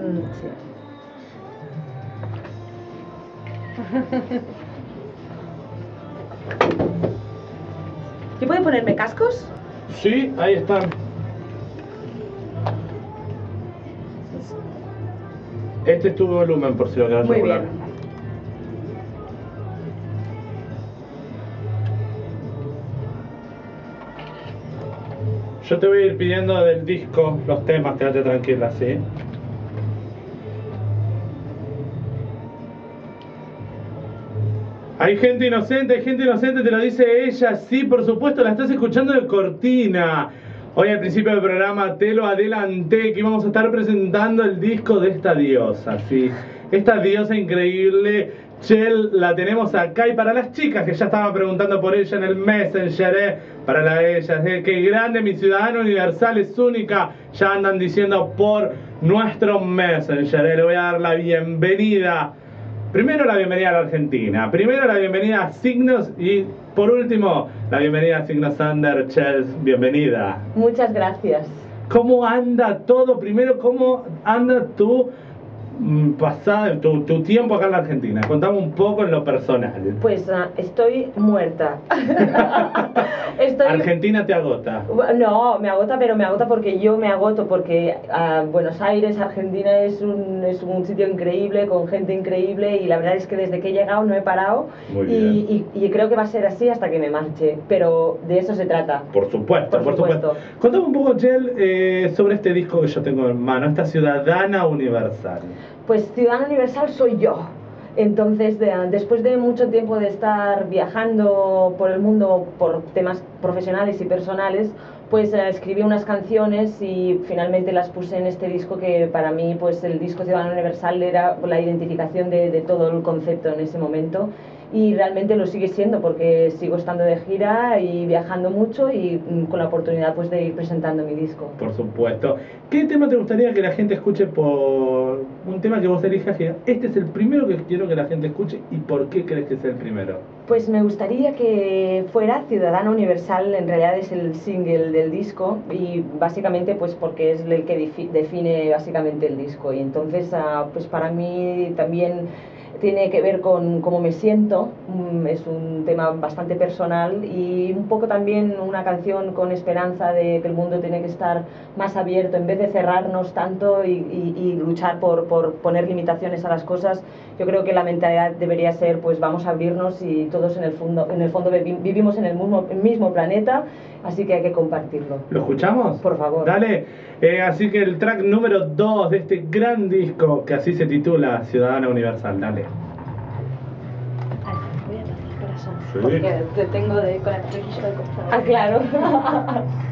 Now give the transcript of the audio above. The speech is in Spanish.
Sí. ¿Yo puedo ponerme cascos? Sí, ahí están. Este es tu volumen, por si lo quieres Muy regular. bien. Yo te voy a ir pidiendo del disco los temas, quédate tranquila, ¿sí? Hay gente inocente, te lo dice ella, sí, por supuesto, la estás escuchando de cortina. Hoy al principio del programa te lo adelanté que íbamos a estar presentando el disco de esta diosa, sí. Esta diosa increíble, Chel, la tenemos acá y para las chicas que ya estaban preguntando por ella en el Messenger, para la de ellas, qué grande, mi ciudadano universal es única, ya andan diciendo por nuestro Messenger, le voy a dar la bienvenida. Primero la bienvenida a la Argentina, primero la bienvenida a Signos y por último la bienvenida a Signos Under. Chels, bienvenida. Muchas gracias. ¿Cómo anda todo? Primero, ¿cómo anda tu pasada, tu tiempo acá en la Argentina? Contame un poco en lo personal. Pues estoy muerta. Argentina te agota. No, me agota, pero me agota porque yo me agoto, porque Buenos Aires, Argentina es un sitio increíble, con gente increíble, y la verdad es que desde que he llegado no he parado. Muy bien. Y creo que va a ser así hasta que me marche, pero de eso se trata. Por supuesto, por supuesto. Contame un poco, Chel, sobre este disco que yo tengo en mano, esta Ciudadana Universal. Pues Ciudadana Universal soy yo. Entonces, después de mucho tiempo de estar viajando por el mundo por temas profesionales y personales, pues escribí unas canciones y finalmente las puse en este disco, que para mí pues el disco Ciudadano Universal era la identificación de todo el concepto en ese momento, y realmente lo sigue siendo porque sigo estando de gira y viajando mucho y con la oportunidad pues de ir presentando mi disco. Por supuesto. ¿Qué tema te gustaría que la gente escuche? Por un tema que vos elijas, que este es el primero que quiero que la gente escuche, y por qué crees que es el primero? Pues me gustaría que fuera Ciudadano Universal. En realidad es el single del disco, y básicamente pues porque es el que define básicamente el disco, y entonces pues para mí también tiene que ver con cómo me siento. Es un tema bastante personal y un poco también una canción con esperanza de que el mundo tiene que estar más abierto en vez de cerrarnos tanto y luchar por poner limitaciones a las cosas. Yo creo que la mentalidad debería ser pues vamos a abrirnos, y todos en el fondo vivimos en el mismo planeta, así que hay que compartirlo. ¿Lo escuchamos? Por favor. Dale. Así que el track número 2 de este gran disco, que así se titula, Ciudadana Universal. Dale. Voy a pasar corazón. Sí. Porque te tengo con la flequilla al costado. Ah, claro.